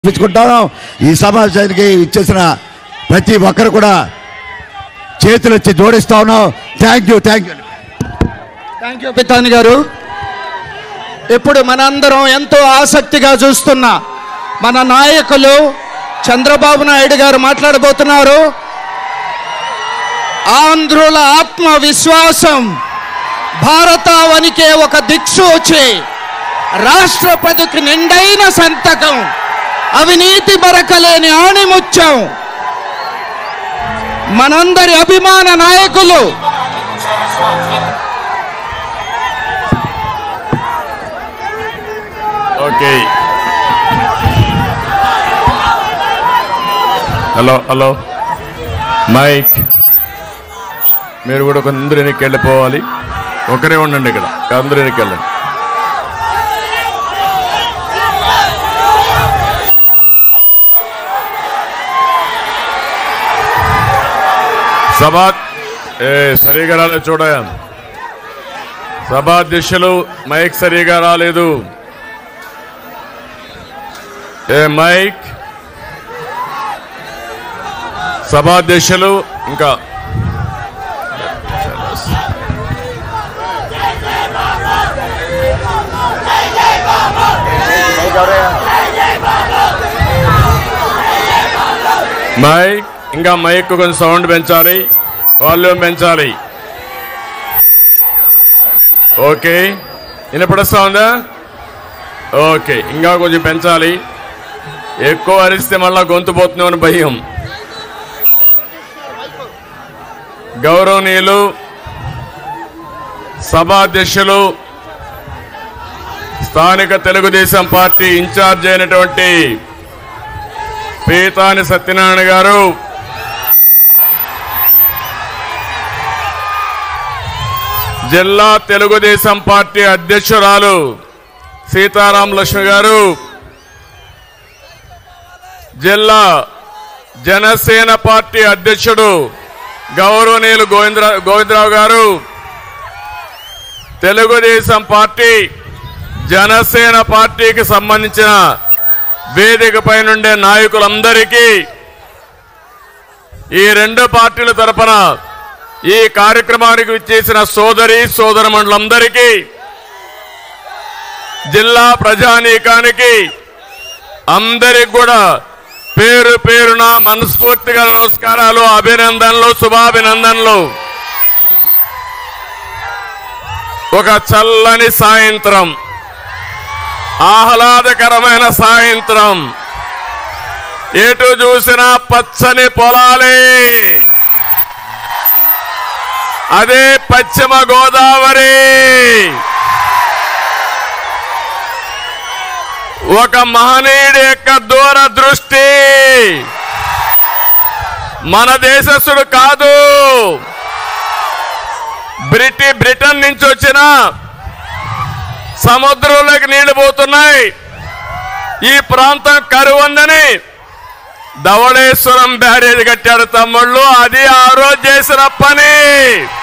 పిచ్చుకుంటాను ఈ సమావేశానికి ఇచ్చేసిన ప్రతి ఒక్కరు కూడా చేతులు వచ్చి జోడిస్తా ఉన్నాం. థ్యాంక్ యూ పితాని గారు. ఇప్పుడు మనందరం ఎంతో ఆసక్తిగా చూస్తున్న మన నాయకులు చంద్రబాబు నాయుడు గారు మాట్లాడబోతున్నారు. ఆంధ్రుల ఆత్మవిశ్వాసం భారతావనికే ఒక దిక్సూచి, రాష్ట్రపతికి నిండైన సంతకం, అవినీతి బరకలేని ఆణిముత్యం, మనందరి అభిమాన నాయకులు ఓకే. హలో మైక్, మీరు కూడా అందరూ వెనక్కి వెళ్ళిపోవాలి. ఒకరే ఉండండి ఇక్కడ, అందరూ వెనక్కి వెళ్ళండి. సభా సరిగా రాలేదు చూడయా. సభాధ్యక్షులు మైక్ సరిగా రాలేదు. మైక్ సభాధ్యక్షులు ఇంకా మైక్ కొంచెం సౌండ్ పెంచాలి, వాల్యూమ్ పెంచాలి. ఓకే, వినపడస్తా ఉందా? ఓకే, ఇంకా కొంచెం పెంచాలి. ఎక్కువ అరిస్తే మళ్ళా గొంతు పోతున్నామని భయం. గౌరవనీయులు సభాధ్యక్షులు, స్థానిక తెలుగుదేశం పార్టీ ఇన్ఛార్జ్ అయినటువంటి పీతాని సత్యనారాయణ గారు, జిల్లా తెలుగుదేశం పార్టీ అధ్యక్షురాలు సీతారాం లక్ష్మి గారు, జిల్లా జనసేన పార్టీ అధ్యక్షుడు గౌరవనీయులు గోవిందరావు గారు, తెలుగుదేశం పార్టీ జనసేన పార్టీకి సంబంధించిన వేదికపై నుండే నాయకులందరికీ, ఈ రెండు పార్టీల తరపున ఈ కార్యక్రమానికి విచ్చేసిన సోదరమండలందరికీ, జిల్లా ప్రజానీకానికి అందరికి కూడా పేరు పేరున మనస్ఫూర్తిగా నమస్కారాలు, అభినందనలు, శుభాభినందనలు. ఒక చల్లని సాయంత్రం, ఆహ్లాదకరమైన సాయంత్రం, ఎటు చూసినా పచ్చని పొలాలే. అదే పశ్చిమ గోదావరి. ఒక మహనీయుడి యొక్క దూరదృష్టి. మన దేశస్థుడు కాదు, బ్రిటన్ నుంచి వచ్చిన సముద్రంలోకి నీళ్లు పోతున్నాయి. ఈ ప్రాంతం కరువుందని ధవళేశ్వరం బ్యారేజ్ కట్టాడు తమ్ముళ్ళు. అది ఆ రోజు చేసిన పని.